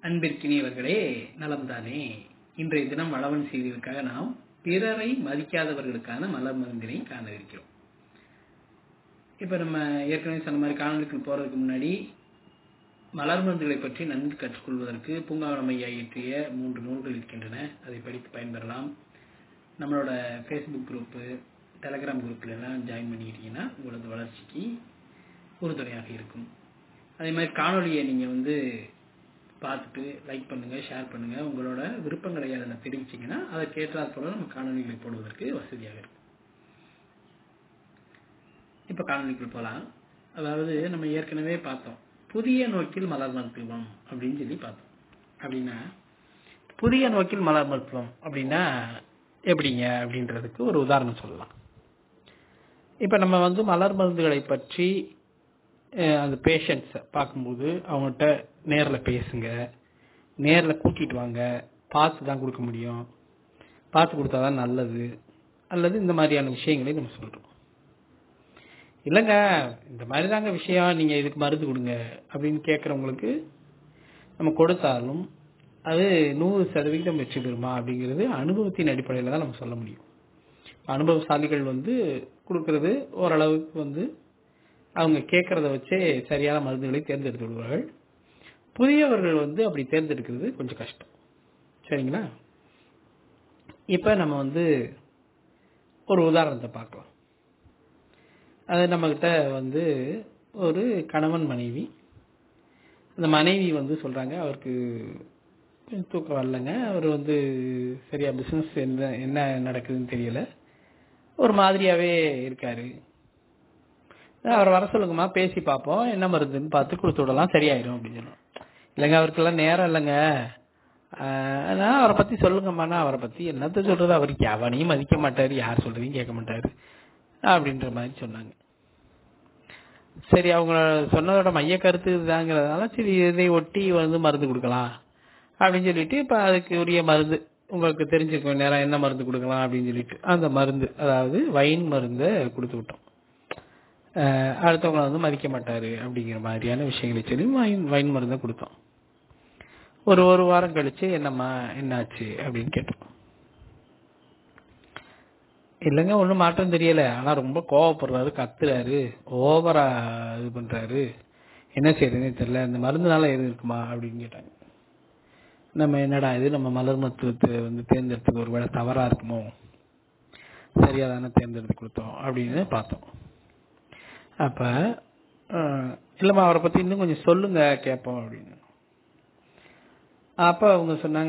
அன்பிற்கினியவர்களே, நலம்தானே? இன்றைய தினம் வளவன் செய்திகளுக்காக நாம் பிறரை மதிக்காதவர்களுக்கான மலர் மருந்தினை காண இருக்கிறோம். இப்ப நம்ம ஏற்கனவே சொன்ன மாதிரி காணொலிக்கு போறதுக்கு முன்னாடி மலர் மருந்துகளை பற்றி நன்கு கற்றுக்கொள்வதற்கு பூங்காவனம் ஐயா இயற்றிய 3 நூல்கள் இருக்கின்றன. அதை படித்து பயன்பெறலாம். நம்மளோட ஃபேஸ்புக் குரூப்பு, டெலகிராம் குரூப்ல எல்லாம் ஜாயின் பண்ணிக்கிட்டீங்கன்னா உங்களது வளர்ச்சிக்கு உறுதுணையாக இருக்கும். அதே மாதிரி காணொலியை நீங்க பார்த்துட்டு லைக் பண்ணுங்க, ஷேர் பண்ணுங்க. உங்களோட விருப்பங்களை அதில் தெரிவிச்சிங்கன்னா அதை கேட்டால் போல நம்ம காணொலிகளை போடுவதற்கு வசதியாக இருக்கும். இப்போ காணொலிக்குள் போகலாம். அதாவது நம்ம ஏற்கனவே பார்த்தோம், புதிய நோக்கில் மலர் மருத்துவம் அப்படின்னு சொல்லி பார்த்தோம். அப்படின்னா புதிய நோக்கில் மலர் மருத்துவம் அப்படின்னா எப்படிங்க அப்படின்றதுக்கு ஒரு உதாரணம் சொல்லலாம். இப்போ நம்ம மலர் மருந்துகளை பற்றி அந்த பேஷண்ட்ஸை பார்க்கும்போது அவங்கள்ட்ட நேரில் பேசுங்க, நேரில் கூட்டிகிட்டு வாங்க, பார்த்து தான் கொடுக்க முடியும், பார்த்து கொடுத்தா தான் நல்லது, அல்லது இந்த மாதிரியான விஷயங்களை நம்ம சொல்கிறோம். இல்லைங்க இந்த மாதிரி தாங்க விஷயம், நீங்கள் இதுக்கு மருந்து கொடுங்க அப்படின்னு கேட்குறவங்களுக்கு நம்ம கொடுத்தாலும் அது 100% வெற்றி பெறுமா அப்படிங்கிறது அனுபவத்தின் அடிப்படையில் தான் நம்ம சொல்ல முடியும். அனுபவசாலிகள் கொடுக்கறது ஓரளவுக்கு அவங்க கேட்கறத வச்சே சரியான மருந்துகளை தேர்ந்தெடுத்து விடுவார்கள். புதியவர்கள் அப்படி தேர்ந்தெடுக்கிறது கொஞ்சம் கஷ்டம். சரிங்களா? இப்ப நம்ம ஒரு உதாரணத்தை பார்க்கலாம். அது நம்ம கிட்ட ஒரு கணவன் மனைவி. அந்த மனைவி சொல்றாங்க அவருக்கு தூக்கம் வரலங்க, அவர் சரியா பிசினஸ் என்ன நடக்குதுன்னு தெரியல, ஒரு மாதிரியாவே இருக்காரு, அவரை வர சொல்லுங்கம்மா, பேசி பார்ப்போம், என்ன மருந்துன்னு பார்த்து கொடுத்து விடலாம், சரியாயிடும் அப்படின்னு சொல்லணும். இல்லைங்க அவருக்கெல்லாம் நேரம் இல்லைங்க, ஆனால் அவரை பற்றி சொல்லுங்கம்மாண்ணா. அவரை பற்றி என்னத்த சொல்கிறது, அவருக்கு எவனையும் மதிக்க மாட்டார், யார் சொல்கிறதையும் கேட்க மாட்டார் அப்படின்ற மாதிரி சொன்னாங்க. சரி, அவங்க சொன்னதோட மைய கருத்து இதுதாங்கிறதுனால சரி இதை ஒட்டி மருந்து கொடுக்கலாம் அப்படின்னு சொல்லிட்டு இப்போ அதுக்கு உரிய மருந்து உங்களுக்கு தெரிஞ்சுக்க நேரம் என்ன மருந்து கொடுக்கலாம் அப்படின்னு சொல்லிட்டு அந்த மருந்து, அதாவது வைன் மருந்தை கொடுத்து விட்டோம். அடுத்தவங்களை மதிக்க மாட்டாரு அப்படிங்கிற மாதிரியான விஷயங்களை சொல்லி வைன் மருந்தை கொடுத்தோம். ஒரு வாரம் கழிச்சு என்னம்மா என்னாச்சு அப்படின்னு கேட்டோம். இல்லைங்க ஒன்றும் மாற்றம் தெரியல, ஆனால் ரொம்ப கோவப்படுறாரு, கத்துறாரு, ஓவரா இது பண்றாரு, என்ன செய்யறதுன்னே தெரியல, இந்த மருந்துனால எதுவும் இருக்குமா அப்படின்னு கேட்டாங்க. நம்ம என்னடா இது, நம்ம மலர் மருத்துவத்தை தேர்ந்தெடுத்தது ஒரு வேளை தவறா இருக்குமோ, சரியா தானே தேர்ந்தெடுத்து கொடுத்தோம் அப்படின்னு பார்த்தோம். அப்ப இல்லம்மா அவரை பத்தி இன்னும் கொஞ்சம் சொல்லுங்க கேட்போம் அப்படின்னு. அப்ப அவங்க சொன்னாங்க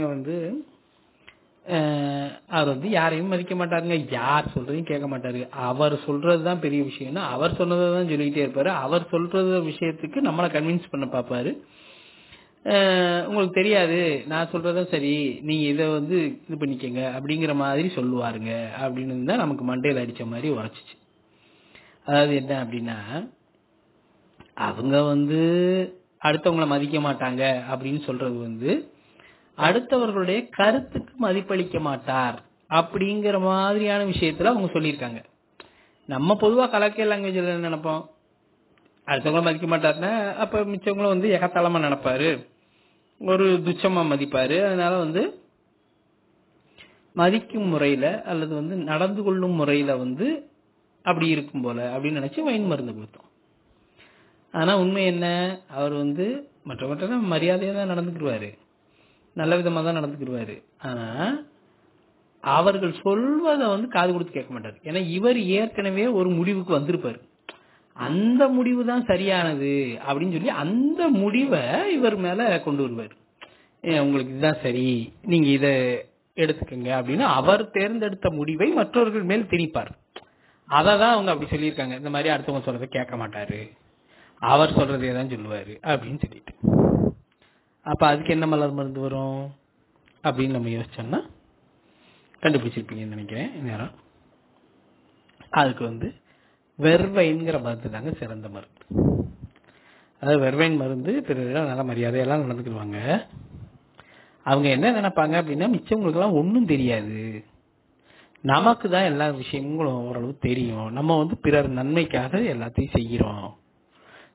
அவர் யாரையும் மதிக்க மாட்டாருங்க, யார் சொல்றதையும் கேட்க மாட்டாரு, அவர் சொல்றதுதான் பெரிய விஷயம்னா அவர் சொன்னதான் சொல்லிக்கிட்டே இருப்பாரு, அவர் சொல்றது விஷயத்துக்கு நம்மளை கன்வின்ஸ் பண்ண பார்ப்பாரு. உங்களுக்கு தெரியாது, நான் சொல்றதும் சரி, நீங்க இதை இது பண்ணிக்கங்க அப்படிங்கிற மாதிரி சொல்லுவாருங்க அப்படின்னு தான் நமக்கு மண்டையில் அடிச்ச மாதிரி உரைச்சிச்சு. அதாவது என்ன அப்படின்னா, அவங்க அடுத்தவங்களை மதிக்க மாட்டாங்க அப்படின்னு சொல்றது அடுத்தவர்களுடைய கருத்துக்கு மதிப்பளிக்க மாட்டார் அப்படிங்கிற மாதிரியான விஷயத்துல அவங்க சொல்லியிருக்காங்க. நம்ம பொதுவா கலக்கிய லாங்குவேஜ்ல என்ன நினைப்போம், அடுத்தவங்களை மதிக்க மாட்டாருன்னா அப்ப மிச்சவங்களும் எகத்தளமா நினைப்பாரு, ஒரு துச்சமா மதிப்பாரு. அதனால மதிக்கும் முறையில அல்லது நடந்து கொள்ளும் முறையில அப்படி இருக்கும் போல அப்படின்னு நினைச்சு வைன் மருந்து கொடுத்தோம். ஆனா உண்மை என்ன, அவர் மற்ற மரியாதையா தான் நடந்துக்கிடுவாரு, நல்ல விதமா தான் நடந்துக்கிடுவாரு. ஆனா அவர்கள் சொல்வதை காது கொடுத்து கேட்க மாட்டாரு. ஏன்னா இவர் ஏற்கனவே ஒரு முடிவுக்கு வந்திருப்பாரு, அந்த முடிவு தான் சரியானது அப்படின்னு சொல்லி அந்த முடிவை இவர் மேல கொண்டு வருவார். உங்களுக்கு இதுதான் சரி, நீங்க இதை எடுத்துக்கங்க அப்படின்னு அவர் தேர்ந்தெடுத்த முடிவை மற்றவர்கள் மேல் திணிப்பார். அததான் அவங்க அப்படி சொல்லியிருக்காங்க, இந்த மாதிரி அடுத்தவங்க சொல்றதை கேட்க மாட்டாரு, அவர் சொல்றதே தான் சொல்லுவாரு அப்படின்னு சொல்லிட்டு. அப்ப அதுக்கு என்ன மலர் மருந்து வரும் அப்படின்னு நம்ம யோசிச்சோம்னா கண்டுபிடிச்சிருப்பீங்கன்னு நினைக்கிறேன் நேரம். அதுக்கு வெர்வைன்கிற மருந்து தாங்க சிறந்த மருந்து. அதாவது வெர்வைன் மருந்து பிறகு நல்ல மரியாதையெல்லாம் நடந்துக்குவாங்க. அவங்க என்ன நினைப்பாங்க அப்படின்னா, மிச்சவங்களுக்கு எல்லாம் ஒன்றும் தெரியாது, நமக்கு தான் எல்லா விஷயங்களும் ஓரளவு தெரியும், நம்ம பிறர் நன்மைக்காக எல்லாத்தையும் செய்கிறோம்,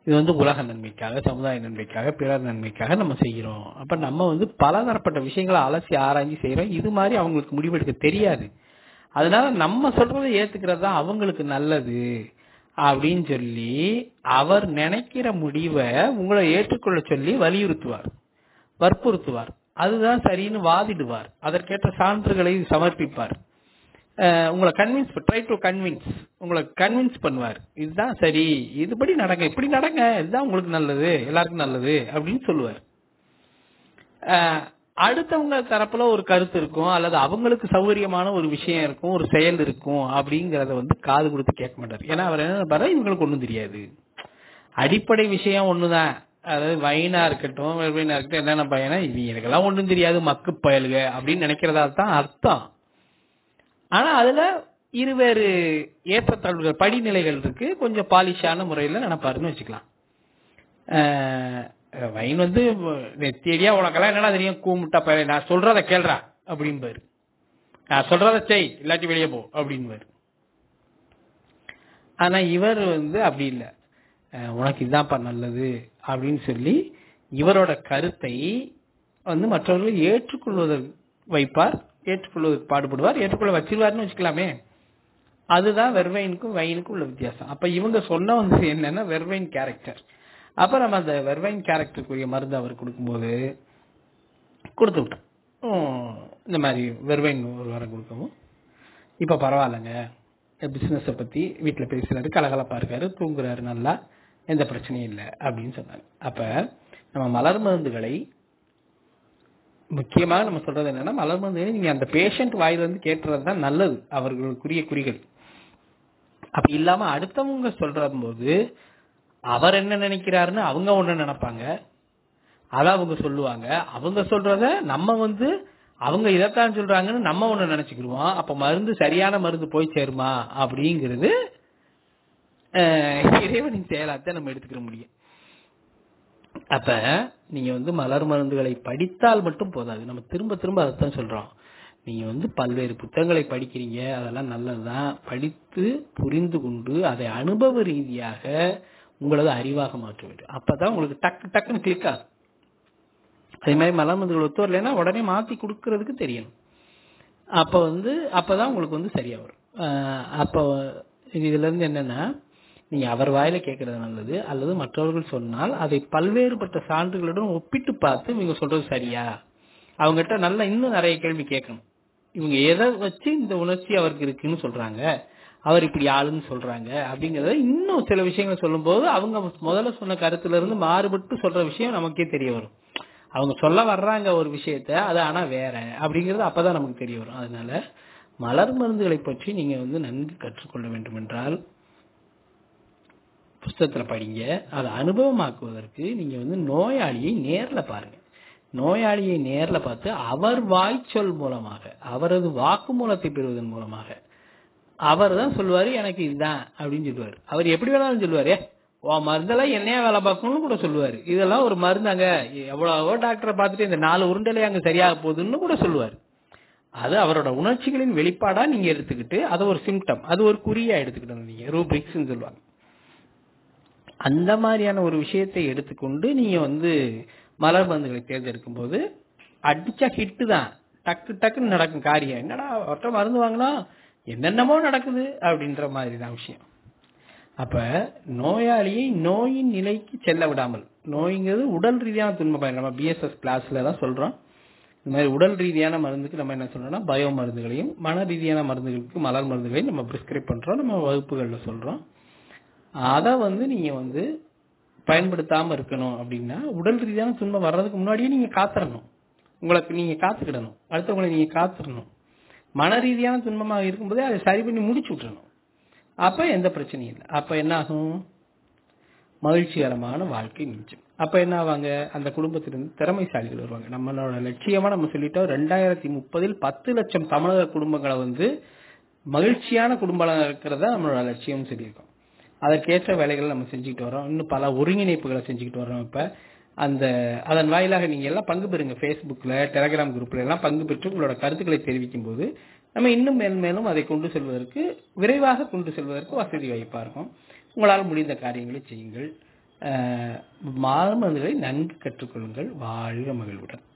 இது வந்து உலக நன்மைக்காக, சமுதாய நன்மைக்காக, பிறர் நன்மைக்காக நம்ம செய்கிறோம். அப்ப நம்ம வந்து பலதரப்பட்ட விஷயங்களை அலசி ஆராய்ச்சி செய்யறோம். இது மாதிரி அவங்களுக்கு முடிவெடுக்க தெரியாது. அதனால நம்ம சொல்றதை ஏத்துக்கிறது தான் அவங்களுக்கு நல்லது அப்படின்னு சொல்லி அவர் நினைக்கிற முடிவை உங்களை ஏற்றுக்கொள்ள சொல்லி வலியுறுத்துவார், வற்புறுத்துவார். அதுதான் சரின்னு வாதிடுவார், அதற்கேற்ற சான்றுகளை சமர்ப்பிப்பார். உங்களை உங்களை கன்வின்ஸ் பண்ணுவார். இதுதான் சரி, இதுபடி நடங்க, இப்படி நடங்க, இதுதான் உங்களுக்கு நல்லது, எல்லாருக்கும் நல்லது அப்படின்னு சொல்லுவார். அடுத்தவங்க தரப்புல ஒரு கருத்து இருக்கும், அல்லது அவங்களுக்கு சௌகரியமான ஒரு விஷயம் இருக்கும், ஒரு செயல் இருக்கும், அப்படிங்கறத வந்து காது கொடுத்து கேட்க மாட்டார். ஏன்னா அவர் என்ன நினைப்பாரு, இவங்களுக்கு ஒண்ணும் தெரியாது, அடிப்படை விஷயம் ஒண்ணுதான். அதாவது வைனா இருக்கட்டும், வெர்வைனா இருக்கட்டும், என்னென்ன பையனா இவங்களுக்கெல்லாம் ஒண்ணும் தெரியாது, மக்கு பயலுக அப்படின்னு நினைக்கிறதா தான் அர்த்தம். ஆனா அதுல இருவேறு ஏற்றத்தாழ்வுகள், படிநிலைகள் இருக்கு. கொஞ்சம் பாலிஷான முறையில நினைப்பாருன்னு வச்சுக்கலாம். வைன் வந்து நெத்தியடியா உனக்கெல்லாம் என்னன்னா தெரியும், கூமுட்டா பயிர, நான் சொல்றத கேள்றா அப்படின்பாரு, நான் சொல்றத செய் இல்லாட்டி வெளியே போ அப்படின்பாரு. ஆனா இவர் வந்து அப்படி இல்லை, உனக்கு இதுதான்ப்பா நல்லது அப்படின்னு சொல்லி இவரோட கருத்தை வந்து மற்றவர்கள் ஏற்றுக்கொள்வதற்கு வைப்பார், ஏற்றுக்கொள்வதற்கு பாடுபடுவார், ஏற்றுக்கொள்ள வச்சிருவாருன்னு வச்சுக்கலாமே. அதுதான் வெர்வைனுக்கும் வைனுக்கும் உள்ள வித்தியாசம். அப்ப இவங்க சொன்ன வந்து என்னன்னா வெர்வைன் கேரக்டர். அப்ப நம்ம அந்த வெர்வைன் கேரக்டருக்குரிய மருந்து அவர் கொடுக்கும்போது கொடுத்து விட்டோம். இந்த மாதிரி வெர்வைன் ஒரு வாரம் கொடுக்கவும், இப்ப பரவாயில்லைங்க, பிசினஸ பத்தி வீட்டுல பேசுறாரு, கலகலப்பா இருக்காரு, தூங்குறாரு, நல்லா எந்த பிரச்சனையும் இல்லை அப்படின்னு சொன்னாங்க. அப்ப நம்ம மலர் மருந்துகளை முக்கியமாக நம்ம சொல்றது என்னன்னா, மலர் மருந்துகளை நீங்க அந்த பேஷண்ட் வாயிலிருந்து கேட்டுறது தான் நல்லது, அவர்களுக்குரிய குறிகள். அப்படி இல்லாம அடுத்தவங்க சொல்ற போது அவர் என்ன நினைக்கிறாருன்னு அவங்க ஒண்ணு நினைப்பாங்க, அத அவங்க சொல்லுவாங்க. அவங்க சொல்றத நம்ம வந்து அவங்க இதைத்தான் சொல்றாங்கன்னு நம்ம ஒண்ணு நினைச்சுக்கிடுவோம். அப்ப மருந்து சரியான மருந்து போய் சேருமா அப்படிங்கிறது இறைவனின் செயலாத்த நம்ம எடுத்துக்கிற முடியும். அப்ப நீங்க வந்து மலர் மருந்துகளை படித்தால் மட்டும் போதாது, நம்ம திரும்ப திரும்ப அதைத்தான் சொல்றோம். நீங்க வந்து பல்வேறு புத்தகங்களை படிக்கிறீங்க, அதெல்லாம் நல்லதுதான். படித்து புரிந்து கொண்டு அதை அனுபவ ரீதியாக உங்களது அறிவாக மாற்ற வேண்டும். அப்பதான் உங்களுக்கு டக்கு டக்குன்னு கிளிக் ஆகும். அதே மாதிரி மலர் மருந்துகள் ஒத்து வரலைன்னா உடனே மாத்தி கொடுக்கறதுக்கு தெரியணும். அப்ப வந்து அப்பதான் உங்களுக்கு வந்து சரியா வரும். அப்ப இதுல இருந்து என்னன்னா, நீங்க அவர் வாயில கேட்கறது நல்லது, அல்லது மற்றவர்கள் சொன்னால் அதை பல்வேறுபட்ட சான்றுகளுடன் ஒப்பிட்டு பார்த்து இவங்க சொல்றது சரியா, அவங்ககிட்ட நல்லா இன்னும் நிறைய கேள்வி கேட்கணும். இவங்க எதை வச்சு இந்த உணர்ச்சி அவருக்கு இருக்குன்னு சொல்றாங்க, அவர் இப்படி ஆளுன்னு சொல்றாங்க அப்படிங்கறத இன்னும் சில விஷயங்கள் சொல்லும் போது அவங்க முதல்ல சொன்ன கருத்துல இருந்து மாறுபட்டு சொல்ற விஷயம் நமக்கே தெரிய வரும். அவங்க சொல்ல வர்றாங்க ஒரு விஷயத்த, அது ஆனா வேற அப்படிங்கறது அப்பதான் நமக்கு தெரிய வரும். அதனால மலர் மருந்துகளை பற்றி நீங்க வந்து நன்கு கற்றுக்கொள்ள வேண்டும் என்றால் புஸ்தகத்துல படிங்க. அதை அனுபவமாக்குவதற்கு நீங்க வந்து நோயாளியை நேர்ல பாருங்க. நோயாளியை நேர்ல பார்த்து அவர் வாய்ச்சொல் மூலமாக, அவரது வாக்குமூலத்தை பெறுவதன் மூலமாக அவர் தான் சொல்லுவாரு, எனக்கு இதுதான் அப்படின்னு சொல்லுவாரு. அவர் எப்படி வேணாலும் சொல்லுவாரு, மருந்தெல்லாம் என்னையா வேலை பார்க்கணும்னு கூட சொல்லுவாரு. இதெல்லாம் ஒரு மருந்தாங்க, எவ்வளவோ டாக்டரை பார்த்துட்டு இந்த 4 உருண்டலை அங்க சரியாக போகுதுன்னு கூட சொல்லுவாரு. அது அவரோட உணர்ச்சிகளின் வெளிப்பாடா நீங்க எடுத்துக்கிட்டு அதை ஒரு சிம்டம், அது ஒரு குறியா எடுத்துக்கிட்டு நீங்க ரூபிரிக்ஸ் சொல்லுவாங்க. அந்த மாதிரியான ஒரு விஷயத்தை எடுத்துக்கொண்டு நீங்க வந்து மலர் மருந்துகளை தேர்ந்தெடுக்கும் போது அடிச்சா ஹிட்டு தான், டக்கு டக்குன்னு நடக்கும் காரியம். என்னடா ஒற்றை மருந்து வாங்கினா என்னென்னமோ நடக்குது அப்படின்ற மாதிரி தான் விஷயம். அப்ப நோயாளியை நோயின் நிலைக்கு செல்ல விடாமல், நோய்ங்கிறது உடல் ரீதியான துன்பம், நம்ம பிஎஸ்எஸ் கிளாஸ்ல தான் சொல்றோம். இந்த மாதிரி உடல் ரீதியான மருந்துக்கு நம்ம என்ன சொல்றோம்னா பயோ மருந்துகளையும், மன ரீதியான மருந்துகளுக்கு மலர் மருந்துகளையும் நம்ம பிரிஸ்கிரைப் பண்றோம், நம்ம வகுப்புகள்ல சொல்றோம். அதை வந்து நீங்க வந்து பயன்படுத்தாம இருக்கணும் அப்படின்னா, உடல் ரீதியான துன்பம் வர்றதுக்கு முன்னாடியே நீங்க காத்துறணும், உங்களுக்கு நீங்க காத்துக்கிடணும், அடுத்தவங்களை நீங்க காத்துடணும். மன ரீதியான துன்பமாக இருக்கும்போதே அதை சரி பண்ணி முடிச்சு விட்டுறணும். அப்ப எந்த பிரச்சனையும் இல்லை. அப்ப என்ன ஆகும், மகிழ்ச்சிகரமான வாழ்க்கை மிஞ்சும். அப்ப என்ன ஆவாங்க, அந்த குடும்பத்திலிருந்து திறமைசாலிகள் வருவாங்க. நம்மளோட லட்சியமா நம்ம சொல்லிட்டோம், 2030 10 லட்சம் தமிழக குடும்பங்களை வந்து மகிழ்ச்சியான குடும்பம் இருக்கிறதா நம்மளோட லட்சியம் சொல்லியிருக்கோம். அதற்கேற்ற வேலைகளை நம்ம செஞ்சுக்கிட்டு வரோம், இன்னும் பல ஒருங்கிணைப்புகளை செஞ்சுக்கிட்டு வரோம். இப்ப அதன் வாயிலாக நீங்க எல்லாம் பங்கு பெறுங்க. பேஸ்புக்ல, டெலிகிராம் குரூப்ல எல்லாம் பங்கு பெற்று உங்களோட கருத்துக்களை தெரிவிக்கும் போது நம்ம இன்னும் மேலும் அதை கொண்டு செல்வதற்கு, விரைவாக கொண்டு செல்வதற்கு வசதி வாய்ப்பா இருக்கும். உங்களால் முடிந்த காரியங்களை செய்யுங்கள். மாறுமருந்துகளை நன்கு கற்றுக்கொள்ளுங்கள். வாழ்க மகிழ்வுடன்.